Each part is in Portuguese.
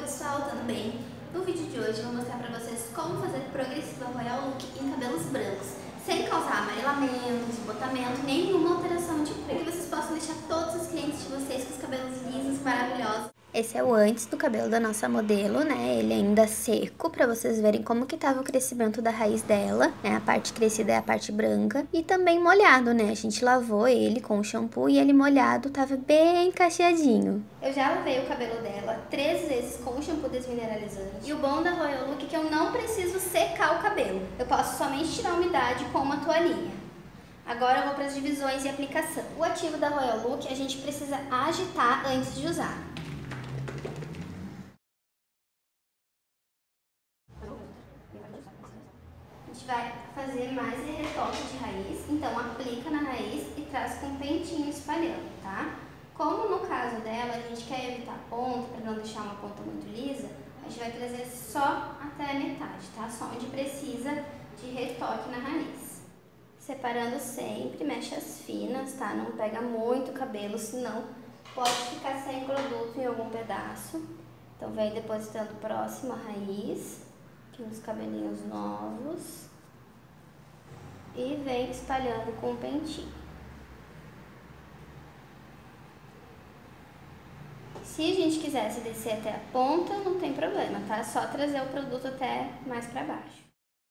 pessoal, tudo bem? No vídeo de hoje eu vou mostrar pra vocês como fazer progressiva Royal Look em cabelos brancos, sem causar amarelamento, desbotamento, nenhuma alteração de cor, para que vocês possam deixar todos os clientes de vocês com os cabelos lisos, maravilhosos. Esse é o antes do cabelo da nossa modelo, né? Ele ainda seco, pra vocês verem como que tava o crescimento da raiz dela, né? A parte crescida é a parte branca. E também molhado, né? A gente lavou ele com o shampoo e ele molhado tava bem cacheadinho. Eu já lavei o cabelo dela 3 vezes com o shampoo desmineralizante. E o bom da Royal Look é que eu não preciso secar o cabelo. Eu posso somente tirar a umidade com uma toalhinha. Agora eu vou para as divisões e aplicação. O ativo da Royal Look a gente precisa agitar antes de usar. A gente vai fazer mais retoque de raiz, então aplica na raiz e traz com um pentinho espalhando, tá? Como no caso dela a gente quer evitar ponta, para não deixar uma ponta muito lisa, a gente vai trazer só até a metade, tá? Só onde precisa de retoque na raiz. Separando sempre, mechas finas, tá? Não pega muito cabelo, senão pode ficar sem produto em algum pedaço. Então vem depositando próximo à raiz, aqui nos cabelinhos novos. E vem espalhando com o pentinho. Se a gente quisesse descer até a ponta, não tem problema, tá? Só trazer o produto até mais pra baixo.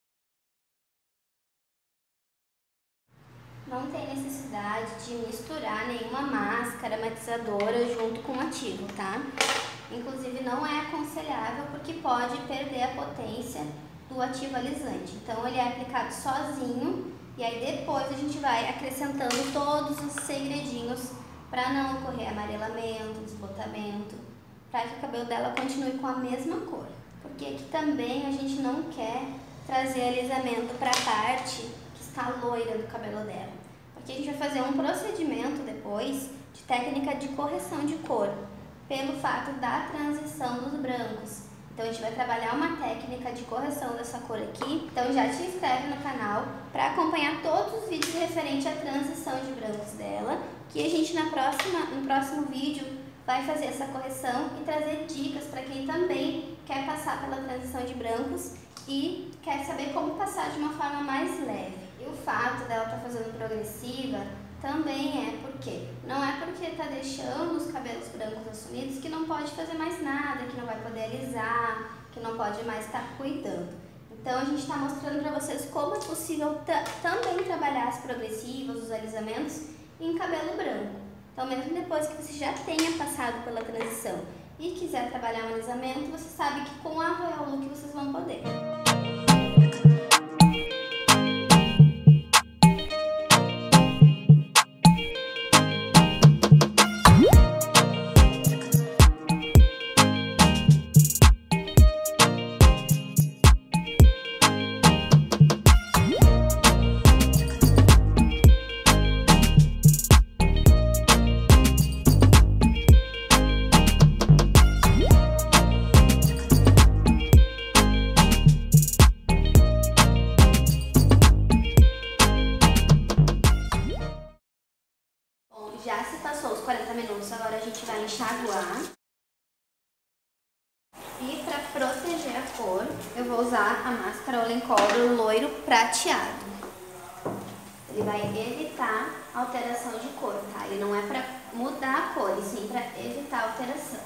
Não tem necessidade de misturar nenhuma máscara matizadora junto com o ativo, tá? Inclusive não é aconselhável porque pode perder a potência do ativo alisante. Então ele é aplicado sozinho e aí depois a gente vai acrescentando todos os segredinhos para não ocorrer amarelamento, desbotamento, para que o cabelo dela continue com a mesma cor. Porque aqui também a gente não quer trazer alisamento para a parte que está loira do cabelo dela. Porque a gente vai fazer um procedimento depois de técnica de correção de cor, pelo fato da transição dos brancos. Então a gente vai trabalhar uma técnica de correção dessa cor aqui. Então já te inscreve no canal para acompanhar todos os vídeos referentes à transição de brancos dela, que a gente no próximo vídeo vai fazer essa correção e trazer dicas para quem também quer passar pela transição de brancos e quer saber como passar de uma forma mais leve. E o fato dela estar fazendo progressiva também é porque não é porque está deixando os cabelos brancos assumidos que não pode fazer mais nada, que não vai poder alisar, que não pode mais estar cuidando. Então a gente está mostrando para vocês como é possível também trabalhar as progressivas, os alisamentos em cabelo branco. Então mesmo depois que você já tenha passado pela transição e quiser trabalhar um alisamento, você sabe que com a Royal Look vocês vão poder. Já se passou os 40 minutos, agora a gente vai enxaguar. E para proteger a cor, eu vou usar a máscara Olencoro loiro prateado. Ele vai evitar alteração de cor, tá? Ele não é para mudar a cor, e sim para evitar alteração.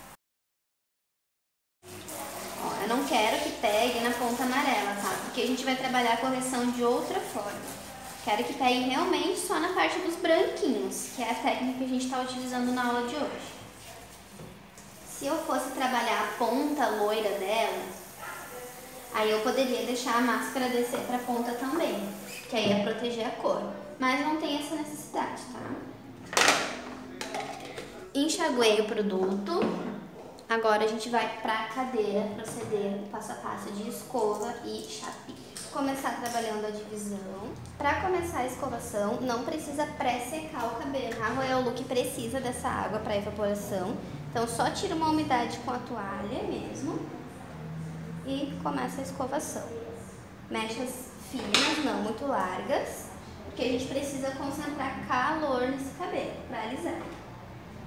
Ó, eu não quero que pegue na ponta amarela, tá? Porque a gente vai trabalhar a correção de outra forma. Quero que pegue realmente só na parte dos branquinhos, que é a técnica que a gente está utilizando na aula de hoje. Se eu fosse trabalhar a ponta loira dela, aí eu poderia deixar a máscara descer para a ponta também, que aí ia proteger a cor. Mas não tem essa necessidade, tá? Enxaguei o produto. Agora a gente vai para a cadeira proceder passo a passo de escova e chapinha. Começar trabalhando a divisão. Para começar a escovação, não precisa pré-secar o cabelo. A Royal Look precisa dessa água para evaporação. Então só tira uma umidade com a toalha mesmo e começa a escovação. Mechas finas, não muito largas, porque a gente precisa concentrar calor nesse cabelo para alisar.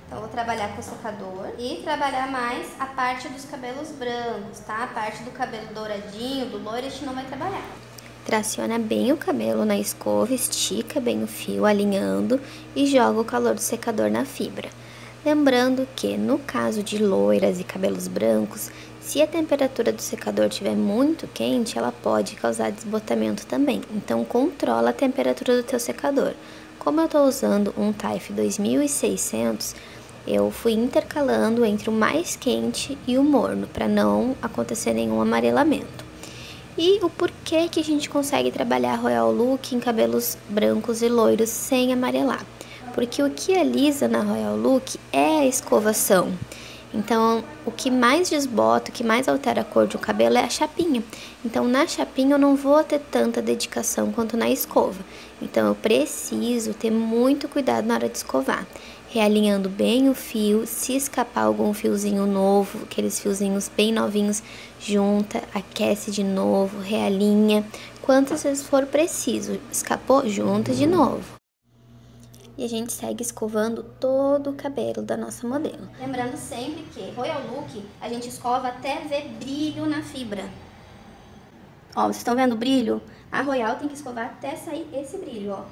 Então, vou trabalhar com o secador e trabalhar mais a parte dos cabelos brancos, tá? A parte do cabelo douradinho, do loiro, a gente não vai trabalhar. Traciona bem o cabelo na escova, estica bem o fio, alinhando e joga o calor do secador na fibra. Lembrando que, no caso de loiras e cabelos brancos, se a temperatura do secador estiver muito quente, ela pode causar desbotamento também. Então, controla a temperatura do teu secador. Como eu estou usando um Taif 2600, eu fui intercalando entre o mais quente e o morno, para não acontecer nenhum amarelamento. E o porquê que a gente consegue trabalhar Royal Look em cabelos brancos e loiros sem amarelar? Porque o que alisa na Royal Look é a escovação. Então, o que mais desbota, o que mais altera a cor de um cabelo é a chapinha. Então, na chapinha eu não vou ter tanta dedicação quanto na escova. Então, eu preciso ter muito cuidado na hora de escovar. Realinhando bem o fio, se escapar algum fiozinho novo, aqueles fiozinhos bem novinhos, junta, aquece de novo, realinha. Quantas vezes for preciso, escapou, junta de novo. E a gente segue escovando todo o cabelo da nossa modelo. Lembrando sempre que Royal Look a gente escova até ver brilho na fibra. Ó, vocês estão vendo o brilho? A Royal tem que escovar até sair esse brilho, ó.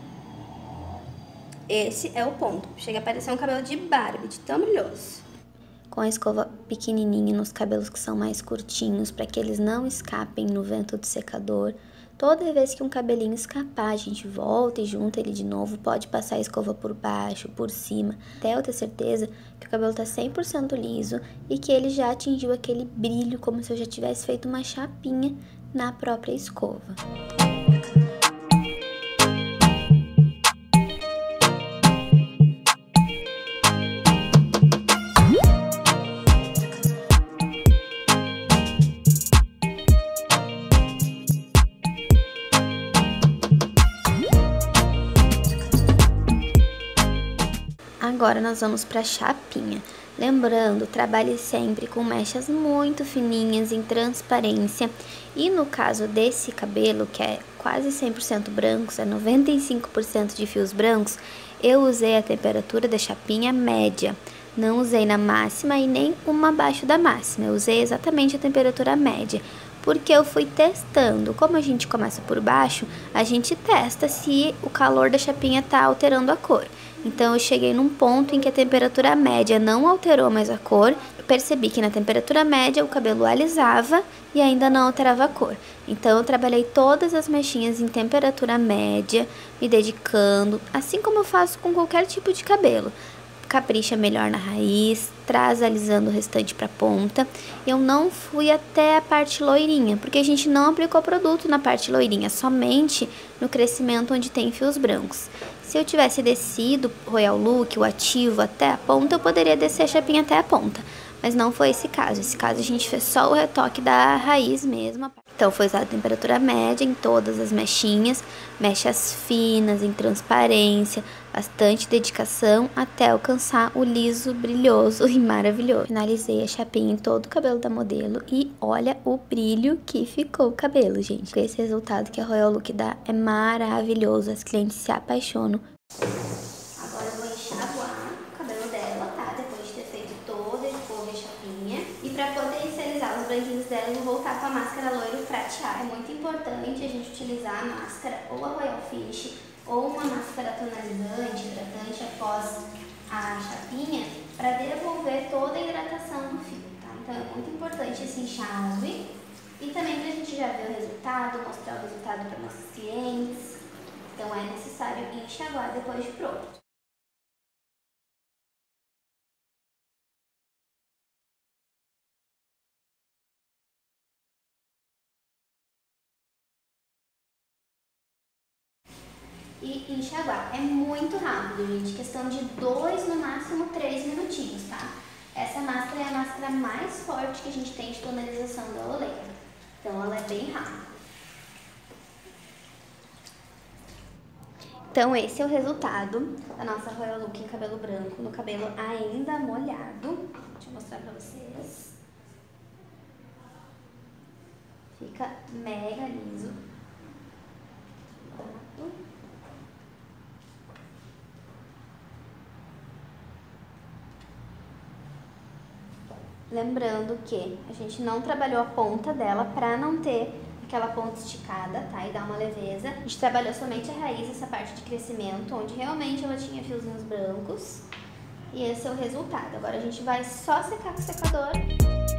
Esse é o ponto. Chega a parecer um cabelo de Barbie, de tão brilhoso. Com a escova pequenininha nos cabelos que são mais curtinhos, para que eles não escapem no vento do secador. Toda vez que um cabelinho escapar, a gente volta e junta ele de novo. Pode passar a escova por baixo, por cima, até eu ter certeza que o cabelo tá 100% liso e que ele já atingiu aquele brilho, como se eu já tivesse feito uma chapinha na própria escova. Agora nós vamos para a chapinha. Lembrando, trabalhe sempre com mechas muito fininhas, em transparência. E no caso desse cabelo, que é quase 100% brancos, é 95% de fios brancos, eu usei a temperatura da chapinha média. Não usei na máxima e nem uma abaixo da máxima, eu usei exatamente a temperatura média. Porque eu fui testando. Como a gente começa por baixo, a gente testa se o calor da chapinha tá alterando a cor. Então, eu cheguei num ponto em que a temperatura média não alterou mais a cor. Eu percebi que na temperatura média o cabelo alisava e ainda não alterava a cor. Então, eu trabalhei todas as mechinhas em temperatura média, me dedicando, assim como eu faço com qualquer tipo de cabelo. Capricha melhor na raiz, traz alisando o restante para a ponta. Eu não fui até a parte loirinha, porque a gente não aplicou produto na parte loirinha, somente no crescimento onde tem fios brancos. Se eu tivesse descido Royal Look, o ativo até a ponta, eu poderia descer a chapinha até a ponta. Mas não foi esse caso. Esse caso a gente fez só o retoque da raiz mesmo. Então foi usada a temperatura média em todas as mechinhas, mechas finas, em transparência, bastante dedicação até alcançar o liso, brilhoso e maravilhoso. Finalizei a chapinha em todo o cabelo da modelo e olha o brilho que ficou o cabelo, gente. Esse resultado que a Royal Look dá é maravilhoso, as clientes se apaixonam. Agora eu vou enxaguar o cabelo dela, tá? Depois de ter feito toda a escova e chapinha. E pra potencializar os branquinhos dela, eu vou voltar com a máscara loiro prateada. É muito importante a gente utilizar a máscara ou a Royal Finish ou uma máscara tonalizante, hidratante após a chapinha, para devolver toda a hidratação do fio, tá? Então é muito importante esse enxágue e também pra gente já ver o resultado, mostrar o resultado para nossos clientes. Então é necessário enxaguar depois de pronto. E enxaguar é muito rápido, gente, questão de 2, no máximo 3 minutinhos, tá? Essa máscara é a máscara mais forte que a gente tem de tonalização da Olay. Então ela é bem rápida. Então esse é o resultado da nossa Royal Look em cabelo branco, no cabelo ainda molhado. Deixa eu mostrar pra vocês. Fica mega liso. Lembrando que a gente não trabalhou a ponta dela para não ter aquela ponta esticada, tá? E dar uma leveza. A gente trabalhou somente a raiz, essa parte de crescimento, onde realmente ela tinha fiozinhos brancos. E esse é o resultado. Agora a gente vai só secar com o secador.